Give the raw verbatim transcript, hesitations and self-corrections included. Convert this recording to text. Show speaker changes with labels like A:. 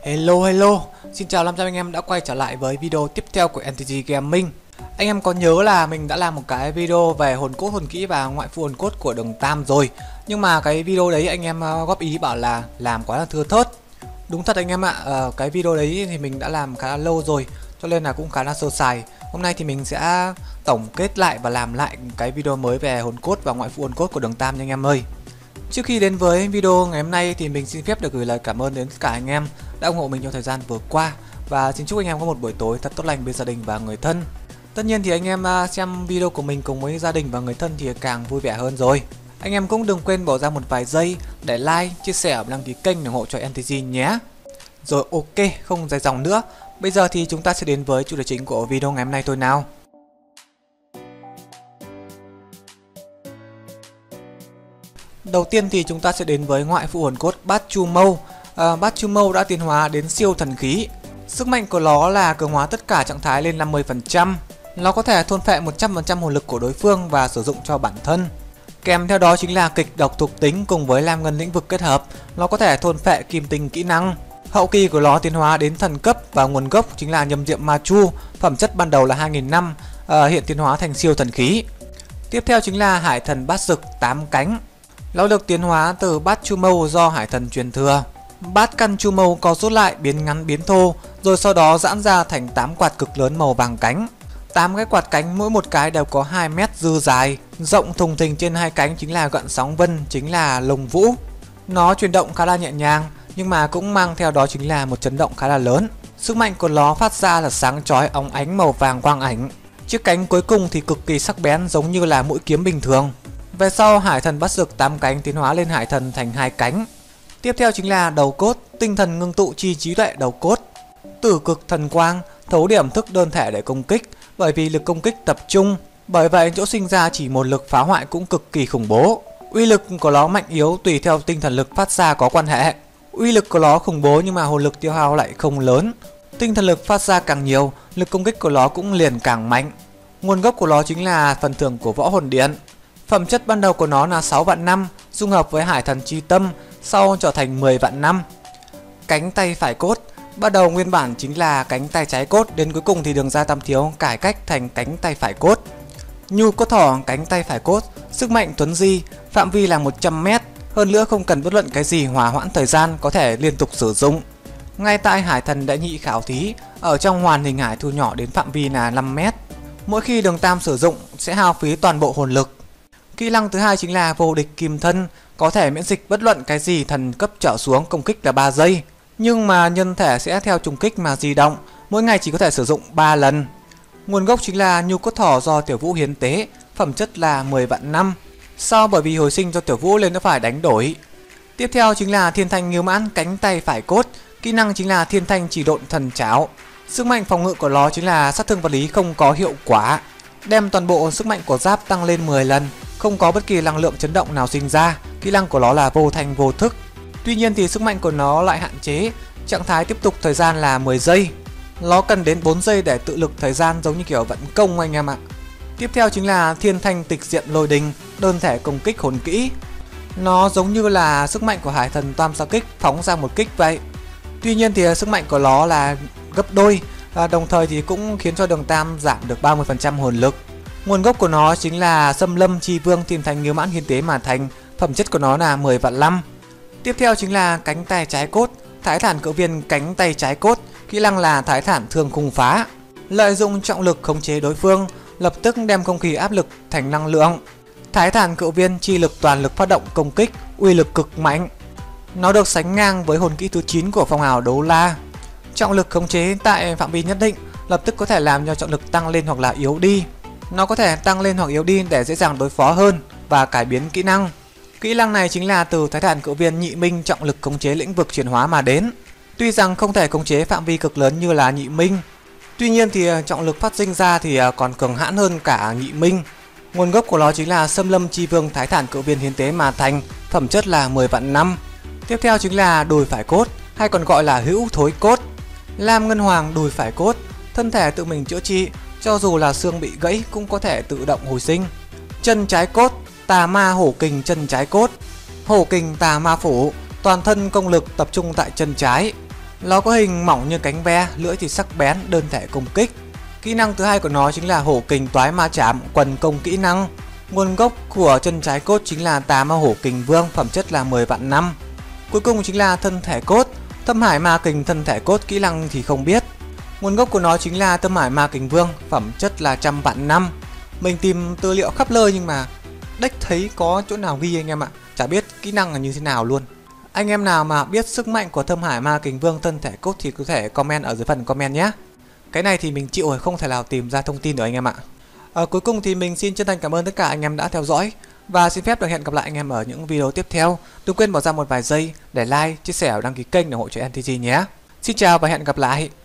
A: Hello hello, xin chào năm trăm anh em đã quay trở lại với video tiếp theo của en tê giê Gaming. Anh em có nhớ là mình đã làm một cái video về hồn cốt hồn kỹ và ngoại phụ hồn cốt của Đường Tam rồi. Nhưng mà cái video đấy anh em góp ý bảo là làm quá là thưa thớt. Đúng thật anh em ạ, à, cái video đấy thì mình đã làm khá là lâu rồi, cho nên là cũng khá là sơ sài. Hôm nay thì mình sẽ tổng kết lại và làm lại cái video mới về hồn cốt và ngoại phụ hồn cốt của Đường Tam nha anh em ơi. Trước khi đến với video ngày hôm nay thì mình xin phép được gửi lời cảm ơn đến tất cả anh em đã ủng hộ mình trong thời gian vừa qua. Và xin chúc anh em có một buổi tối thật tốt lành bên gia đình và người thân. Tất nhiên thì anh em xem video của mình cùng với gia đình và người thân thì càng vui vẻ hơn rồi. Anh em cũng đừng quên bỏ ra một vài giây để like, chia sẻ và đăng ký kênh để ủng hộ cho en tê giê nhé. Rồi ok, không dài dòng nữa. Bây giờ thì chúng ta sẽ đến với chủ đề chính của video ngày hôm nay thôi nào. Đầu tiên thì chúng ta sẽ đến với ngoại phụ hồn cốt Bát Chu Mâu. à, Bát Chu Mâu đã tiến hóa đến siêu thần khí. Sức mạnh của nó là cường hóa tất cả trạng thái lên năm mươi phần trăm. Nó có thể thôn phệ một trăm phần trăm hồn lực của đối phương và sử dụng cho bản thân. Kèm theo đó chính là kịch độc thuộc tính cùng với lam ngân lĩnh vực kết hợp. Nó có thể thôn phệ kim tinh kỹ năng. Hậu kỳ của nó tiến hóa đến thần cấp và nguồn gốc chính là nhâm diệm ma chu. Phẩm chất ban đầu là hai nghìn năm, à, hiện tiến hóa thành siêu thần khí. Tiếp theo chính là hải thần bát dực tám cánh. Nó được tiến hóa từ Bát Chu Mâu do hải thần truyền thừa. Bát căn Chu Mâu co rút lại biến ngắn biến thô, rồi sau đó giãn ra thành tám quạt cực lớn màu vàng cánh. tám cái quạt cánh mỗi một cái đều có hai mét dư dài, rộng thùng thình trên hai cánh chính là gợn sóng vân, chính là lồng vũ. Nó chuyển động khá là nhẹ nhàng, nhưng mà cũng mang theo đó chính là một chấn động khá là lớn. Sức mạnh của nó phát ra là sáng chói óng ánh màu vàng quang ảnh. Chiếc cánh cuối cùng thì cực kỳ sắc bén giống như là mũi kiếm bình thường. Về sau hải thần bát dực tám cánh tiến hóa lên hải thần thành hai cánh. Tiếp theo chính là đầu cốt, tinh thần ngưng tụ chi trí tuệ đầu cốt. Tử cực thần quang, thấu điểm thức đơn thể để công kích, bởi vì lực công kích tập trung, bởi vậy chỗ sinh ra chỉ một lực phá hoại cũng cực kỳ khủng bố. Uy lực của nó mạnh yếu tùy theo tinh thần lực phát ra có quan hệ. Uy lực của nó khủng bố nhưng mà hồn lực tiêu hao lại không lớn. Tinh thần lực phát ra càng nhiều, lực công kích của nó cũng liền càng mạnh. Nguồn gốc của nó chính là phần thưởng của võ hồn điện. Phẩm chất ban đầu của nó là sáu vạn năm, dung hợp với hải thần chi tâm, sau trở thành mười vạn năm. Cánh tay phải cốt, bắt đầu nguyên bản chính là cánh tay trái cốt, đến cuối cùng thì Đường Ra Tam Thiếu cải cách thành cánh tay phải cốt. Nhu cốt thỏ cánh tay phải cốt, sức mạnh tuấn di, phạm vi là một trăm mét, hơn nữa không cần bất luận cái gì hòa hoãn thời gian, có thể liên tục sử dụng. Ngay tại hải thần đệ nhị khảo thí, ở trong hoàn hình hải thu nhỏ đến phạm vi là năm mét. Mỗi khi Đường Tam sử dụng sẽ hao phí toàn bộ hồn lực. Kỹ năng thứ hai chính là vô địch kim thân, có thể miễn dịch bất luận cái gì thần cấp trở xuống, công kích là ba giây. Nhưng mà nhân thể sẽ theo trùng kích mà di động, mỗi ngày chỉ có thể sử dụng ba lần. Nguồn gốc chính là nhu cốt thỏ do Tiểu Vũ hiến tế, phẩm chất là mười vạn năm. Sau bởi vì hồi sinh do Tiểu Vũ nên nó phải đánh đổi. Tiếp theo chính là thiên thanh nghiêu mãn cánh tay phải cốt, kỹ năng chính là thiên thanh chỉ độn thần cháo. Sức mạnh phòng ngự của nó chính là sát thương vật lý không có hiệu quả, đem toàn bộ sức mạnh của giáp tăng lên mười lần, không có bất kỳ năng lượng chấn động nào sinh ra. Kỹ năng của nó là vô thanh vô thức. Tuy nhiên thì sức mạnh của nó lại hạn chế, trạng thái tiếp tục thời gian là mười giây. Nó cần đến bốn giây để tự lực thời gian giống như kiểu vận công anh em ạ. Tiếp theo chính là thiên thanh tịch diện lôi đình, đơn thể công kích hồn kỹ. Nó giống như là sức mạnh của hải thần tam sa kích phóng ra một kích vậy. Tuy nhiên thì sức mạnh của nó là gấp đôi, và đồng thời thì cũng khiến cho Đường Tam giảm được ba mươi phần trăm hồn lực. Nguồn gốc của nó chính là Xâm Lâm Chi Vương thiên thanh nghiêu mãn hiến tế mà thành, phẩm chất của nó là mười vạn năm. Tiếp theo chính là cánh tay trái cốt, Thái Thản Cự Viên cánh tay trái cốt, kỹ năng là Thái Thản Thương Khung Phá. Lợi dụng trọng lực khống chế đối phương, lập tức đem không khí áp lực thành năng lượng. Thái Thản Cự Viên chi lực toàn lực phát động công kích, uy lực cực mạnh. Nó được sánh ngang với hồn kỹ thứ chín của phong hào Đấu La. Trọng lực khống chế tại phạm vi nhất định, lập tức có thể làm cho trọng lực tăng lên hoặc là yếu đi. Nó có thể tăng lên hoặc yếu đi để dễ dàng đối phó hơn và cải biến kỹ năng. Kỹ năng này chính là từ Thái Thản Cự Viên nhị minh trọng lực khống chế lĩnh vực chuyển hóa mà đến. Tuy rằng không thể khống chế phạm vi cực lớn như là nhị minh, tuy nhiên thì trọng lực phát sinh ra thì còn cường hãn hơn cả nhị minh. Nguồn gốc của nó chính là Xâm Lâm Chi Vương Thái Thản Cự Viên hiến tế mà thành, phẩm chất là mười vạn năm. Tiếp theo chính là đùi phải cốt, hay còn gọi là hữu thối cốt. Lam Ngân Hoàng đùi phải cốt, thân thể tự mình chữa trị, cho dù là xương bị gãy cũng có thể tự động hồi sinh. Chân trái cốt, Tà Ma Hổ Kình chân trái cốt, Hổ Kình Tà Ma Phủ, toàn thân công lực tập trung tại chân trái. Nó có hình mỏng như cánh ve, lưỡi thì sắc bén, đơn thể công kích. Kỹ năng thứ hai của nó chính là hổ kình toái ma chạm, quần công kỹ năng. Nguồn gốc của chân trái cốt chính là tà ma hổ kình vương, phẩm chất là mười vạn năm. Cuối cùng chính là thân thể cốt, thâm hải ma kình thân thể cốt, kỹ năng thì không biết. Nguồn gốc của nó chính là thâm hải ma kình vương, phẩm chất là trăm vạn năm. Mình tìm tư liệu khắp nơi nhưng mà deck thấy có chỗ nào ghi anh em ạ, chả biết kỹ năng là như thế nào luôn. Anh em nào mà biết sức mạnh của thâm hải ma kình vương thân thể cốt thì có thể comment ở dưới phần comment nhé. Cái này thì mình chịu rồi, không thể nào tìm ra thông tin được anh em ạ. À, cuối cùng thì mình xin chân thành cảm ơn tất cả anh em đã theo dõi và xin phép được hẹn gặp lại anh em ở những video tiếp theo. Đừng quên bỏ ra một vài giây để like, chia sẻ và đăng ký kênh để hỗ trợ en tê giê nhé. Xin chào và hẹn gặp lại.